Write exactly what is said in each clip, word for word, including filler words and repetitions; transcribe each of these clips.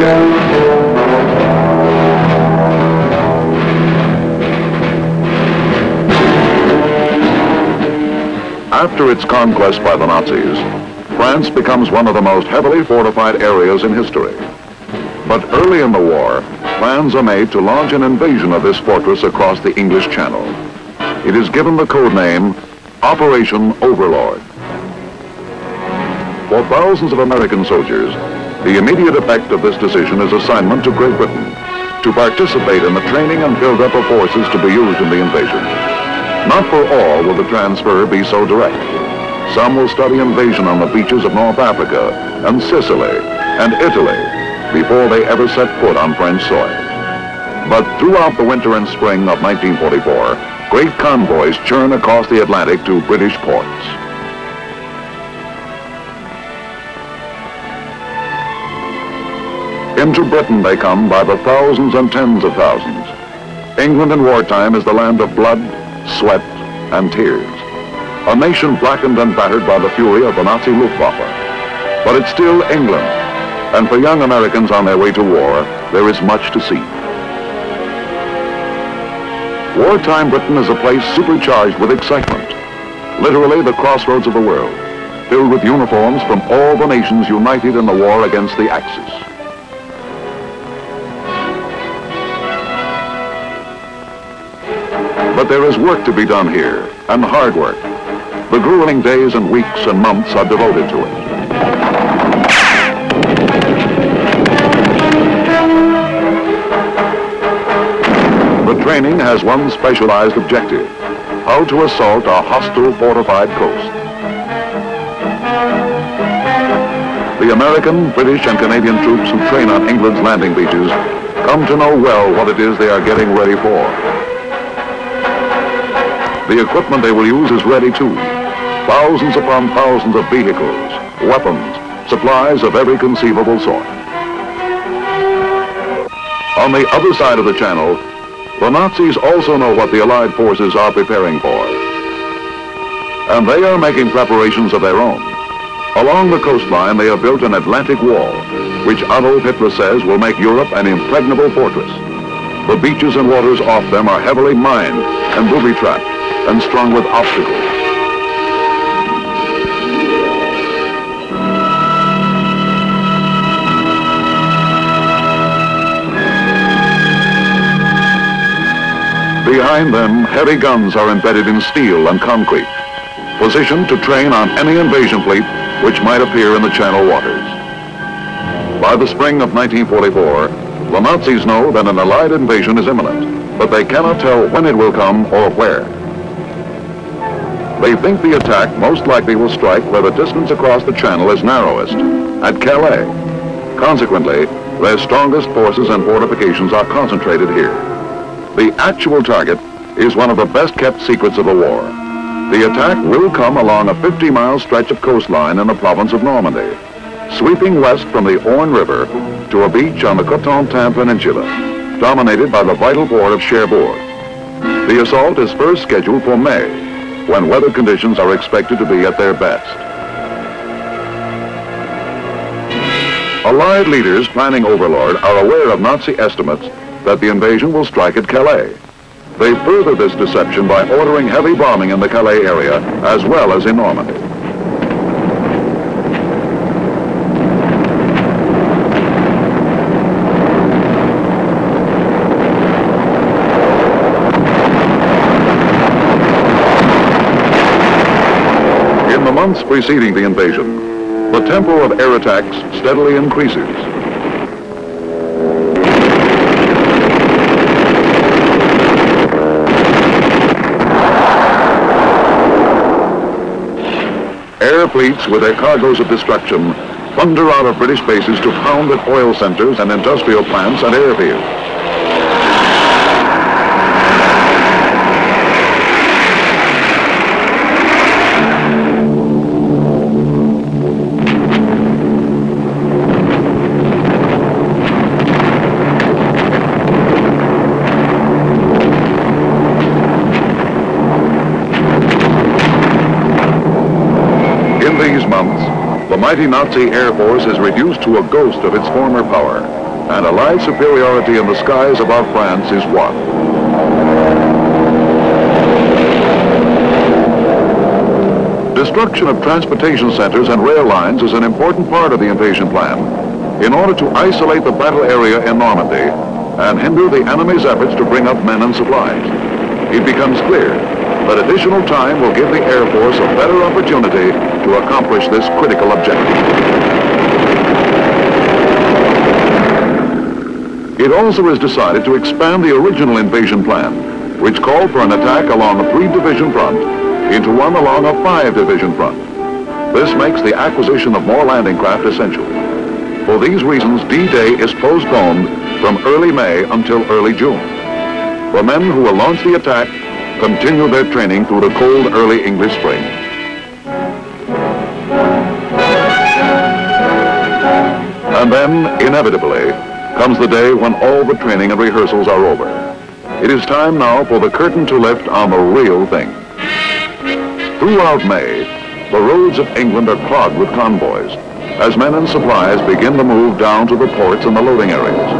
After its conquest by the Nazis, France becomes one of the most heavily fortified areas in history. But early in the war, plans are made to launch an invasion of this fortress across the English Channel. It is given the code name Operation Overlord. For thousands of American soldiers, the immediate effect of this decision is assignment to Great Britain to participate in the training and build-up of forces to be used in the invasion. Not for all will the transfer be so direct. Some will study invasion on the beaches of North Africa and Sicily and Italy before they ever set foot on French soil. But throughout the winter and spring of nineteen forty-four, great convoys churn across the Atlantic to British ports. Into Britain they come by the thousands and tens of thousands. England in wartime is the land of blood, sweat, and tears. A nation blackened and battered by the fury of the Nazi Luftwaffe. But it's still England, and for young Americans on their way to war, there is much to see. Wartime Britain is a place supercharged with excitement, literally the crossroads of the world, filled with uniforms from all the nations united in the war against the Axis. But there is work to be done here, and hard work. The grueling days and weeks and months are devoted to it. The training has one specialized objective: how to assault a hostile fortified coast. The American, British, and Canadian troops who train on England's landing beaches come to know well what it is they are getting ready for. The equipment they will use is ready too. Thousands upon thousands of vehicles, weapons, supplies of every conceivable sort. On the other side of the channel, the Nazis also know what the Allied forces are preparing for. And they are making preparations of their own. Along the coastline, they have built an Atlantic wall, which Adolf Hitler says will make Europe an impregnable fortress. The beaches and waters off them are heavily mined and booby-trapped and strung with obstacles. Behind them, heavy guns are embedded in steel and concrete, positioned to train on any invasion fleet which might appear in the Channel waters. By the spring of nineteen forty-four, the Nazis know that an Allied invasion is imminent, but they cannot tell when it will come or where. They think the attack most likely will strike where the distance across the Channel is narrowest, at Calais. Consequently, their strongest forces and fortifications are concentrated here. The actual target is one of the best-kept secrets of the war. The attack will come along a fifty-mile stretch of coastline in the province of Normandy, sweeping west from the Orne River to a beach on the Cotentin Peninsula, dominated by the vital port of Cherbourg. The assault is first scheduled for May, when weather conditions are expected to be at their best. Allied leaders planning Overlord are aware of Nazi estimates that the invasion will strike at Calais. They further this deception by ordering heavy bombing in the Calais area as well as in Normandy. In the months preceding the invasion, the tempo of air attacks steadily increases. Air fleets with their cargoes of destruction thunder out of British bases to pound at oil centers and industrial plants and airfields. The mighty Nazi Air Force is reduced to a ghost of its former power, and Allied superiority in the skies above France is won. Destruction of transportation centers and rail lines is an important part of the invasion plan in order to isolate the battle area in Normandy and hinder the enemy's efforts to bring up men and supplies. It becomes clear that additional time will give the Air Force a better opportunity to accomplish this critical objective. It also is decided to expand the original invasion plan, which called for an attack along a three-division front into one along a five-division front. This makes the acquisition of more landing craft essential. For these reasons, D-Day is postponed from early May until early June. The men who will launch the attack continue their training through the cold early English spring. And then, inevitably, comes the day when all the training and rehearsals are over. It is time now for the curtain to lift on the real thing. Throughout May, the roads of England are clogged with convoys as men and supplies begin to move down to the ports and the loading areas.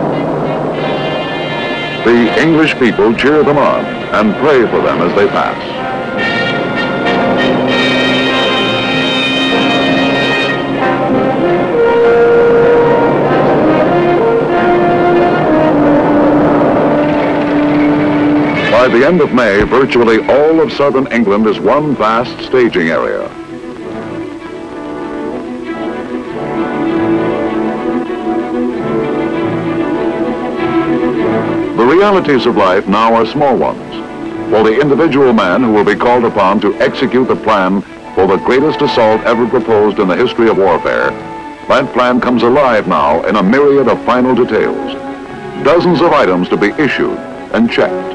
The English people cheer them on and pray for them as they pass. By the end of May, virtually all of southern England is one vast staging area. The realities of life now are small ones. For the individual man who will be called upon to execute the plan for the greatest assault ever proposed in the history of warfare, that plan comes alive now in a myriad of final details. Dozens of items to be issued and checked.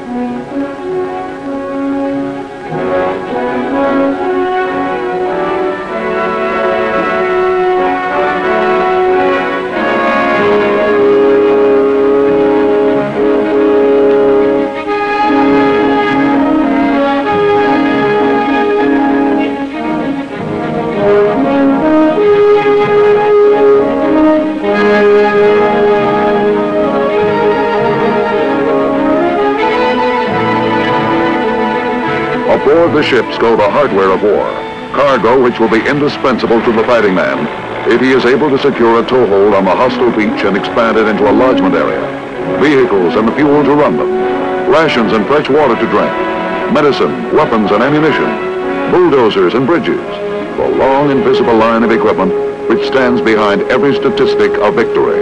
Aboard the ships go the hardware of war, cargo which will be indispensable to the fighting man if he is able to secure a toehold on the hostile beach and expand it into a lodgement area, vehicles and the fuel to run them, rations and fresh water to drink, medicine, weapons and ammunition, bulldozers and bridges, the long invisible line of equipment which stands behind every statistic of victory.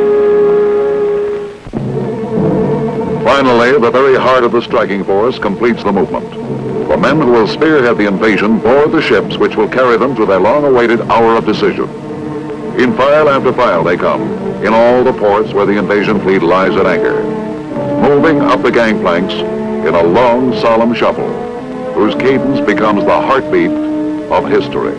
Finally, the very heart of the striking force completes the movement. The men who will spearhead the invasion board the ships which will carry them to their long-awaited hour of decision. In file after file they come, in all the ports where the invasion fleet lies at anchor, moving up the gangplanks in a long, solemn shuffle, whose cadence becomes the heartbeat of history.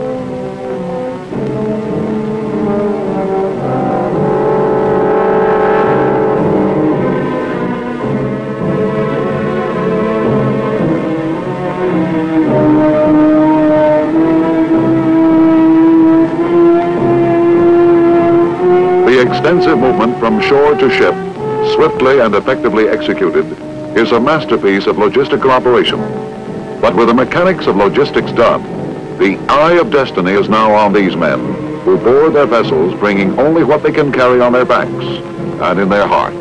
The extensive movement from shore to ship, swiftly and effectively executed, is a masterpiece of logistical operation. But with the mechanics of logistics done, the eye of destiny is now on these men, who board their vessels bringing only what they can carry on their backs and in their hearts.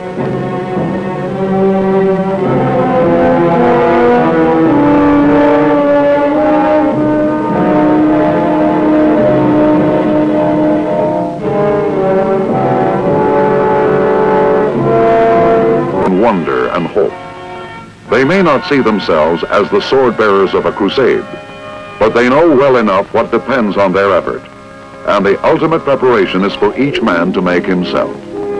Wonder and hope. They may not see themselves as the sword bearers of a crusade, but they know well enough what depends on their effort, and the ultimate preparation is for each man to make himself.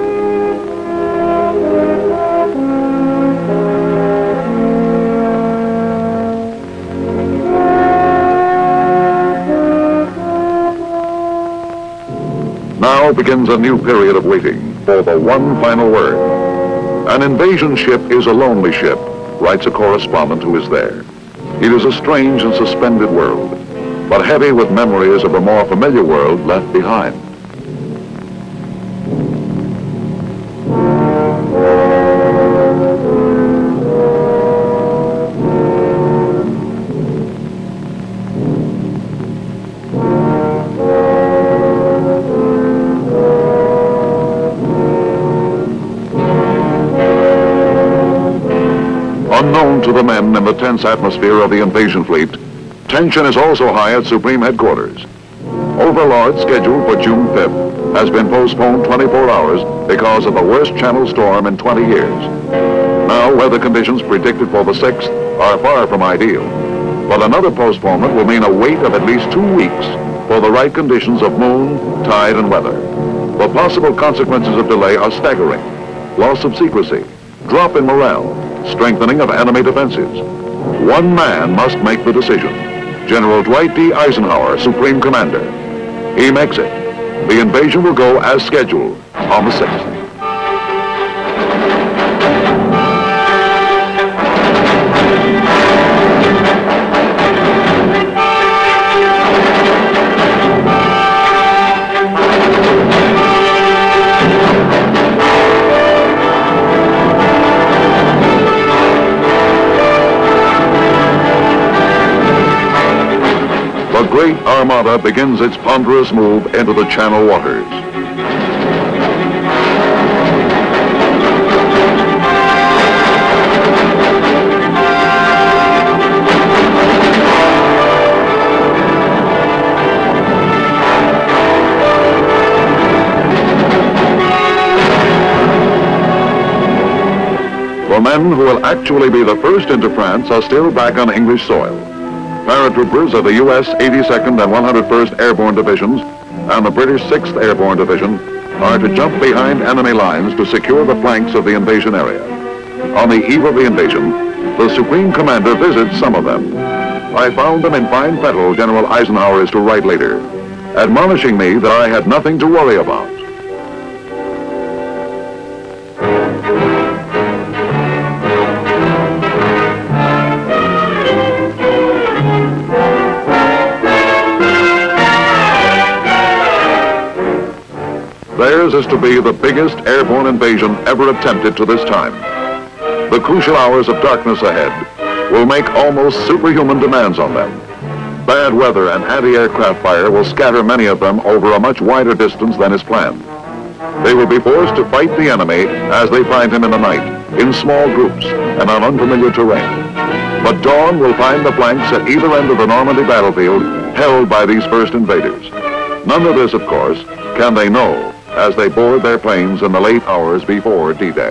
Now begins a new period of waiting for the one final word. An invasion ship is a lonely ship, writes a correspondent who is there. It is a strange and suspended world, but heavy with memories of a more familiar world left behind. the men in the tense atmosphere of the invasion fleet, tension is also high at Supreme Headquarters. Overlord, scheduled for June fifth, has been postponed twenty-four hours because of the worst channel storm in twenty years. Now, weather conditions predicted for the sixth are far from ideal. But another postponement will mean a wait of at least two weeks for the right conditions of moon, tide, and weather. The possible consequences of delay are staggering. Loss of secrecy, drop in morale, strengthening of enemy defenses. One man must make the decision. General Dwight D. Eisenhower, Supreme Commander. He makes it. The invasion will go as scheduled on the sixth. The great armada begins its ponderous move into the Channel waters. The men who will actually be the first into France are still back on English soil. Paratroopers of the U S eighty-second and one hundred first Airborne Divisions and the British sixth Airborne Division are to jump behind enemy lines to secure the flanks of the invasion area. On the eve of the invasion, the Supreme Commander visits some of them. I found them in fine fettle, General Eisenhower is to write later, admonishing me that I had nothing to worry about. Theirs is to be the biggest airborne invasion ever attempted to this time. The crucial hours of darkness ahead will make almost superhuman demands on them. Bad weather and anti-aircraft fire will scatter many of them over a much wider distance than is planned. They will be forced to fight the enemy as they find him in the night, in small groups and on unfamiliar terrain. But dawn will find the flanks at either end of the Normandy battlefield held by these first invaders. None of this, of course, can they know as they board their planes in the late hours before D-Day.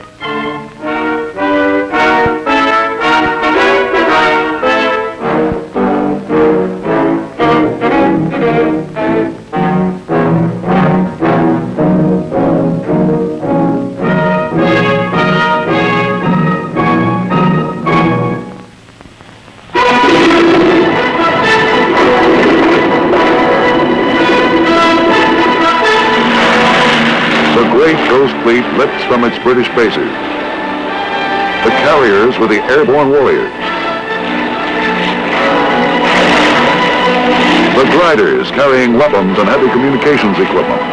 Fleet lifts from its British bases. The carriers were the airborne warriors. The gliders carrying weapons and heavy communications equipment.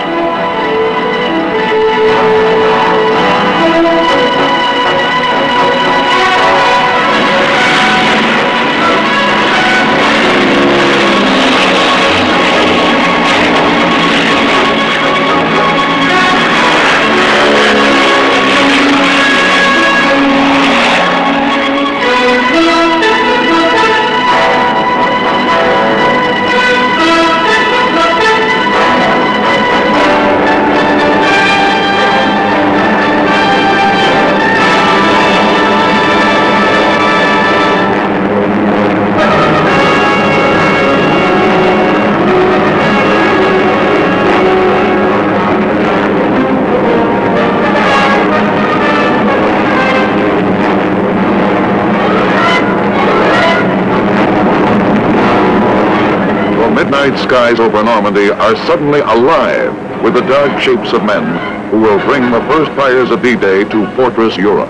Midnight skies over Normandy are suddenly alive with the dark shapes of men who will bring the first fires of D-Day to Fortress Europe.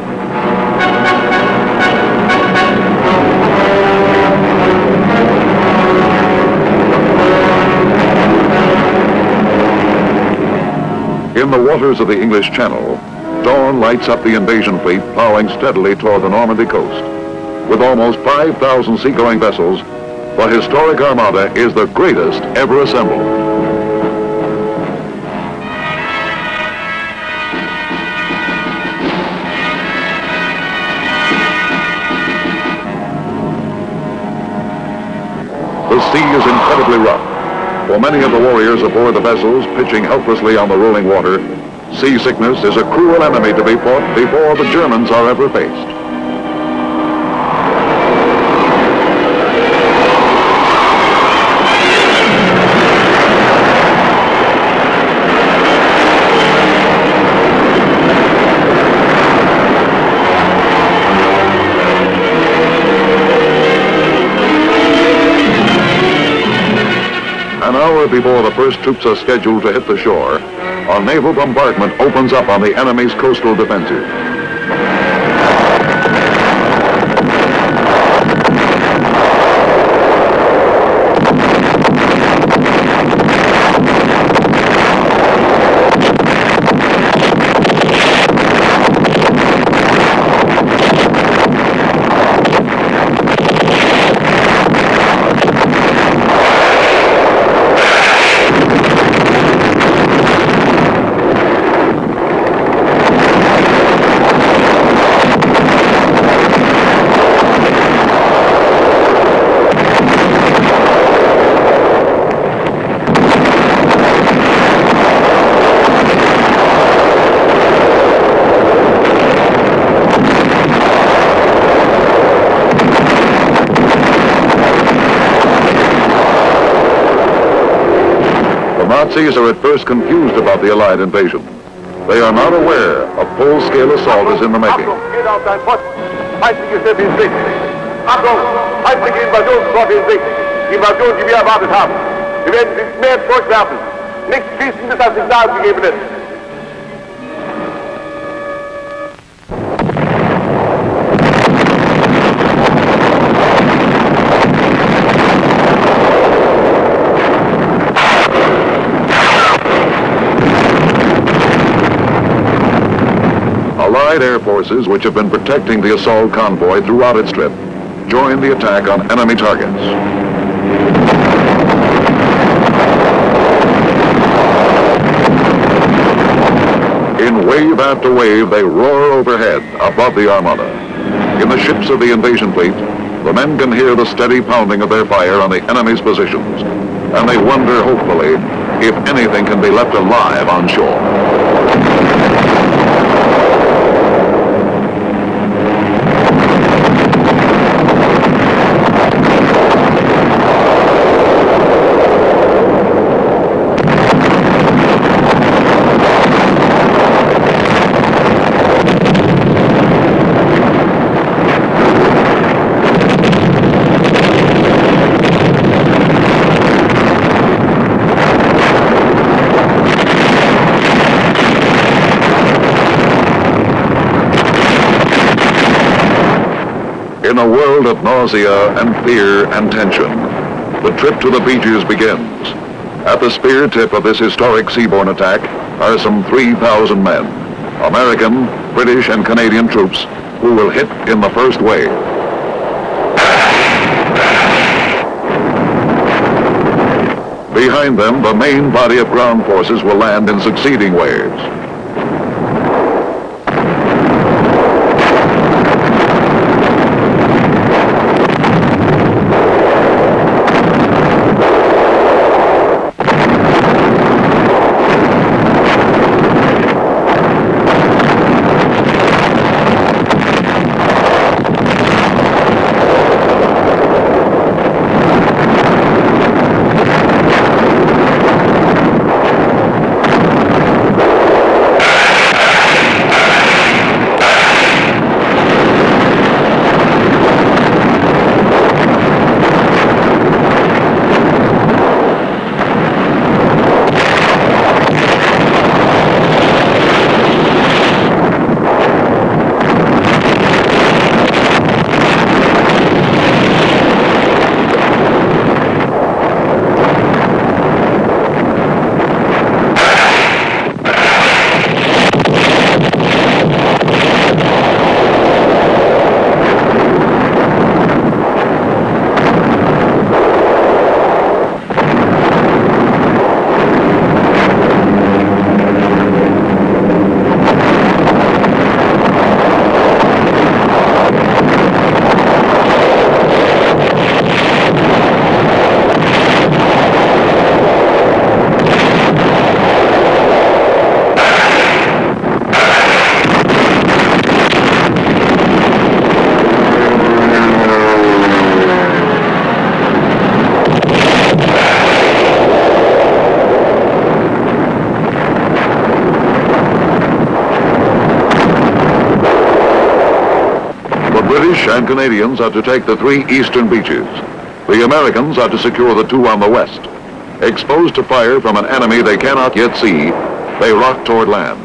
In the waters of the English Channel, dawn lights up the invasion fleet plowing steadily toward the Normandy coast. With almost five thousand seagoing vessels, the historic armada is the greatest ever assembled. The sea is incredibly rough. For many of the warriors aboard the vessels pitching helplessly on the rolling water, seasickness is a cruel enemy to be fought before the Germans are ever faced. An hour before the first troops are scheduled to hit the shore, a naval bombardment opens up on the enemy's coastal defenses. Nazis are at first confused about the Allied invasion. They are not aware a full-scale assault is in the making. Geht auf dein Posten. Feindliche Schiffe in Sicht. Achtung! Feindliche Invasionsflotte in Sicht. Die Invasion, die wir erwartet haben. Wir werden sie ins Meer zurückwerfen. Nicht schießen, bis das Signal gegeben ist. Allied air forces, which have been protecting the assault convoy throughout its trip, join the attack on enemy targets. In wave after wave, they roar overhead above the Armada. In the ships of the invasion fleet, the men can hear the steady pounding of their fire on the enemy's positions, and they wonder hopefully if anything can be left alive on shore. In a world of nausea and fear and tension, the trip to the beaches begins. At the spear tip of this historic seaborne attack are some three thousand men, American, British, and Canadian troops who will hit in the first wave. Behind them, the main body of ground forces will land in succeeding waves. British and Canadians are to take the three eastern beaches. The Americans are to secure the two on the west. Exposed to fire from an enemy they cannot yet see, they rock toward land.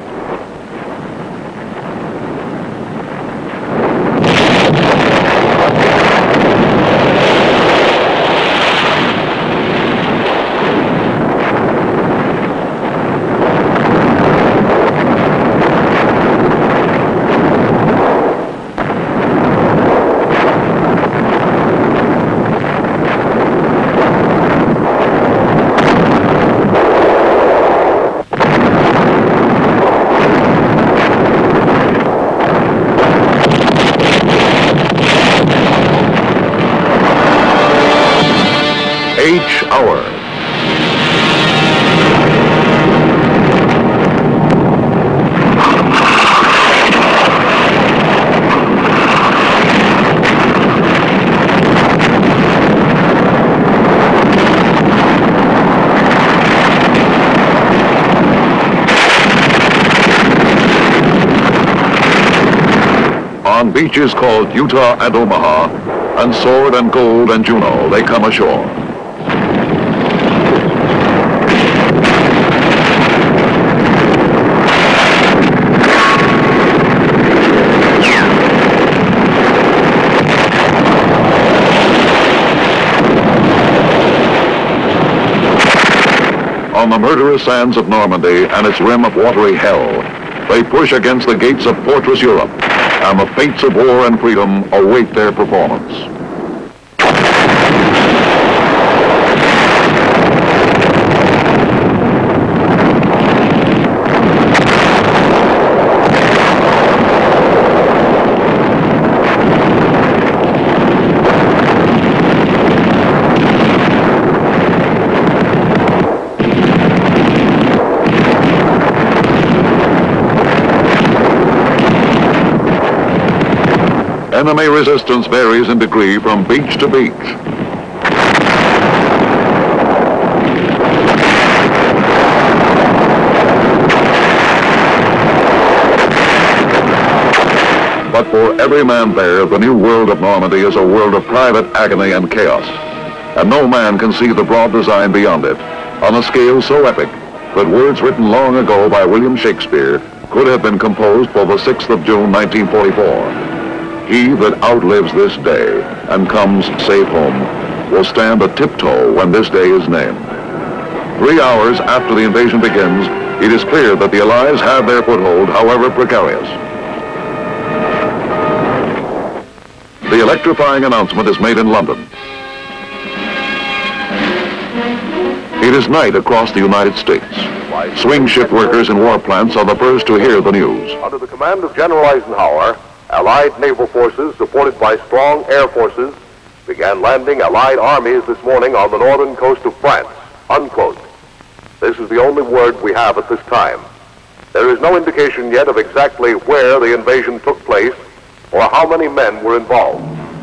H hour. On beaches called Utah and Omaha, and Sword and Gold and Juneau, they come ashore. On the murderous sands of Normandy and its rim of watery hell, they push against the gates of Fortress Europe, and the fates of war and freedom await their performance. Enemy resistance varies in degree from beach to beach. But for every man there, the new world of Normandy is a world of private agony and chaos. And no man can see the broad design beyond it, on a scale so epic that words written long ago by William Shakespeare could have been composed for the sixth of June, nineteen forty-four. He that outlives this day and comes safe home will stand a tiptoe when this day is named. Three hours after the invasion begins, it is clear that the Allies have their foothold, however precarious. The electrifying announcement is made in London. It is night across the United States. Swing shift workers in war plants are the first to hear the news. Under the command of General Eisenhower, Allied naval forces, supported by strong air forces, began landing Allied armies this morning on the northern coast of France, unquote. This is the only word we have at this time. There is no indication yet of exactly where the invasion took place or how many men were involved.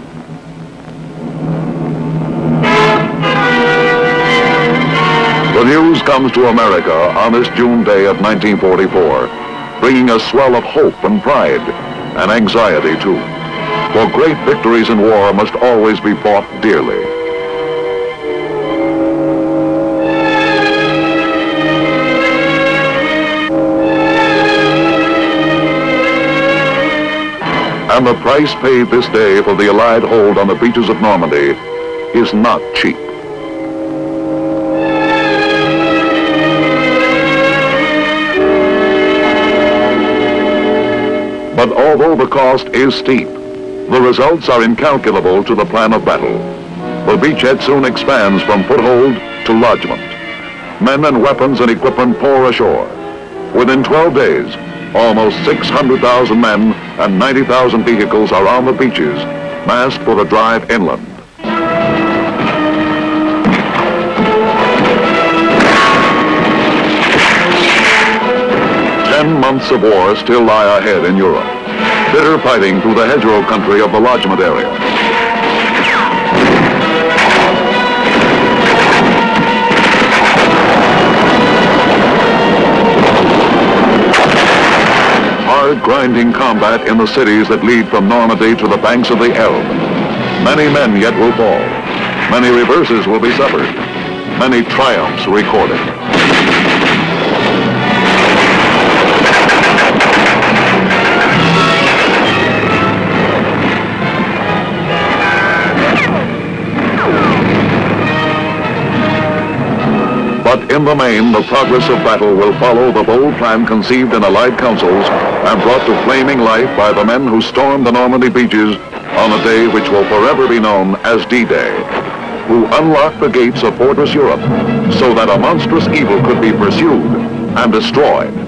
The news comes to America on this June day of nineteen forty-four, bringing a swell of hope and pride, and anxiety too. For great victories in war must always be bought dearly. And the price paid this day for the Allied hold on the beaches of Normandy is not cheap. But although the cost is steep, the results are incalculable to the plan of battle. The beachhead soon expands from foothold to lodgment. Men and weapons and equipment pour ashore. Within twelve days, almost six hundred thousand men and ninety thousand vehicles are on the beaches, massed for the drive inland. Ten months of war still lie ahead in Europe. Bitter fighting through the hedgerow country of the lodgment area. hard, grinding combat in the cities that lead from Normandy to the banks of the Elbe. Many men yet will fall. Many reverses will be suffered. Many triumphs recorded. But in the main, the progress of battle will follow the bold plan conceived in Allied councils and brought to flaming life by the men who stormed the Normandy beaches on a day which will forever be known as D-Day, who unlocked the gates of Fortress Europe so that a monstrous evil could be pursued and destroyed.